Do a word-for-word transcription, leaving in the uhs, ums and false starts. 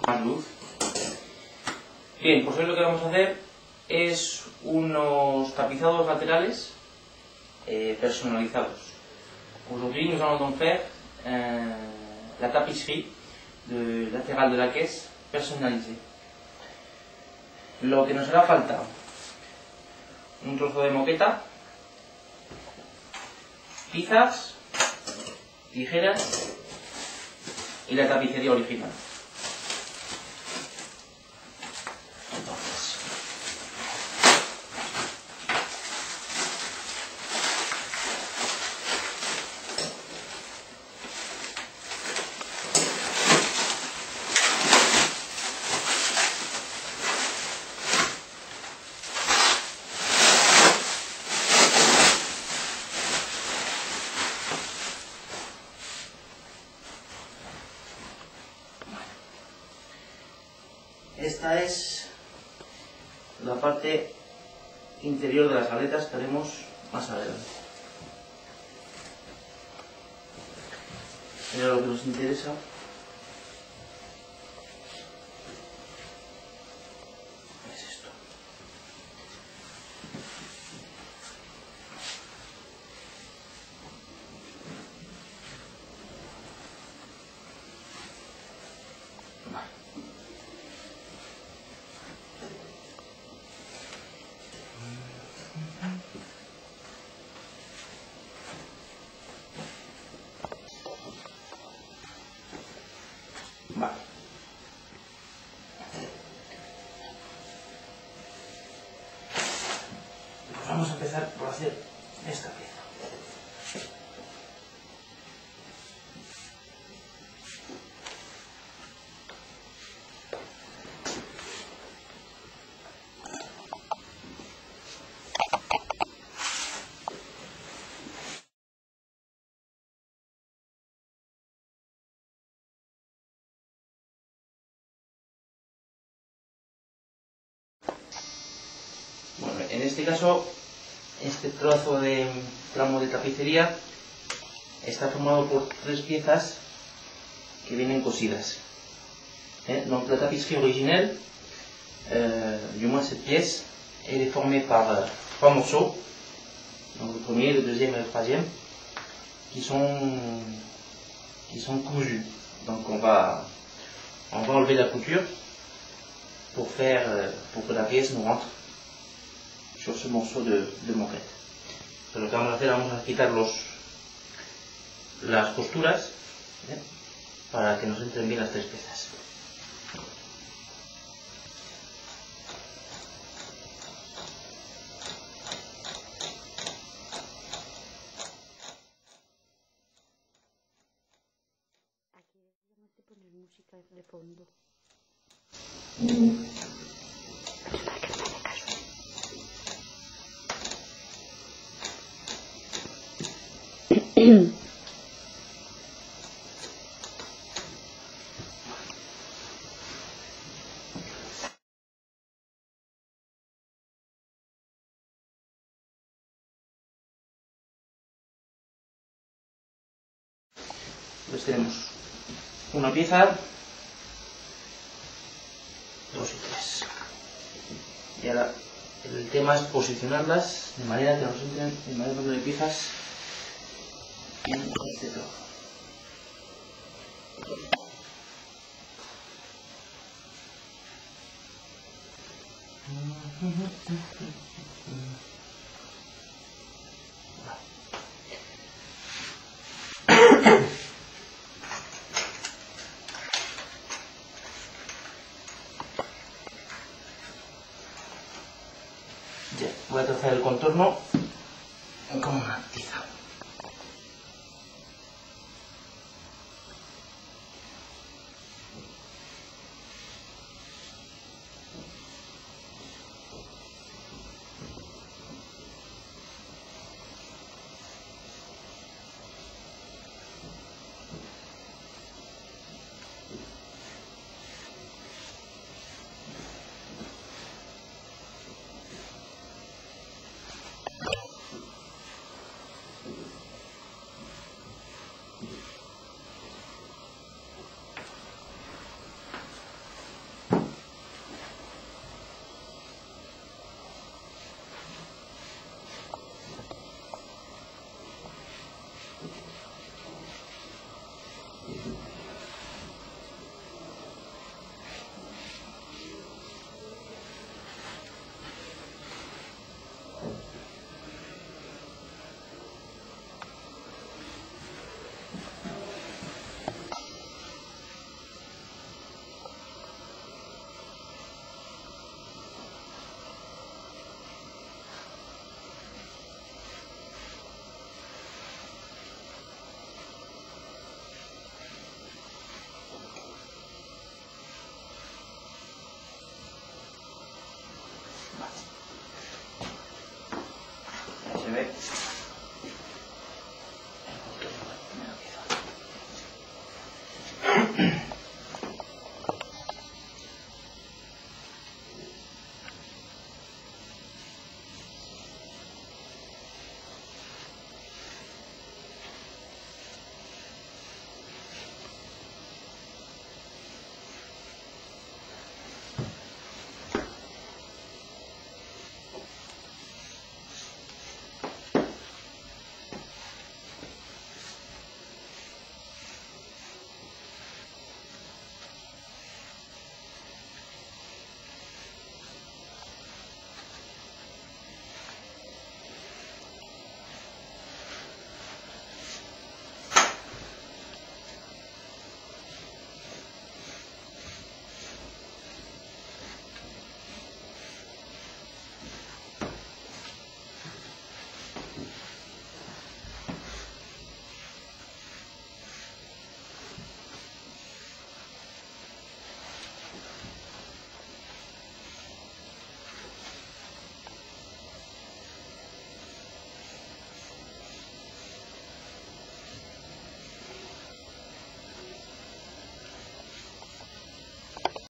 más luz. Bien, pues hoy lo que vamos a hacer es unos tapizados laterales eh, personalizados. Aujourd'hui, nous allons donc faire euh, la tapisserie de latéral de la caisse personnalisée. Lo que nos hará falta: un trozo de moqueta, pinzas, tijeras y la tapicería original. Entonces, esta es la parte interior de las aletas que haremos más adelante. Mira lo que nos interesa. Es esto. Vale. Vale. Pues vamos a empezar por hacer esta pieza. Bueno, en este caso, este trozo de tramo de tapicería está formado por tres piezas que vienen cosidas. ¿Eh? Donc la tapisserie originelle, euh, du moins cette pièce, elle est formée par euh, trois morceaux, donc le premier, le deuxième et le troisième, qui sont, qui sont cousus. Donc on va, on va enlever la couture pour faire, euh, pour que la pièce nous rentre sur ce morceau de, de moqueta. Pero lo que vamos a hacer, vamos a quitar los, las costuras, ¿eh? Para que nos entren bien las tres piezas. Aquí deberíamos de poner música de fondo. Pues tenemos una pieza, dos y tres. Y ahora el tema es posicionarlas de manera que nos entren el mayor número de piezas en este trozo. Ya, voy a trazar el contorno con una tiza.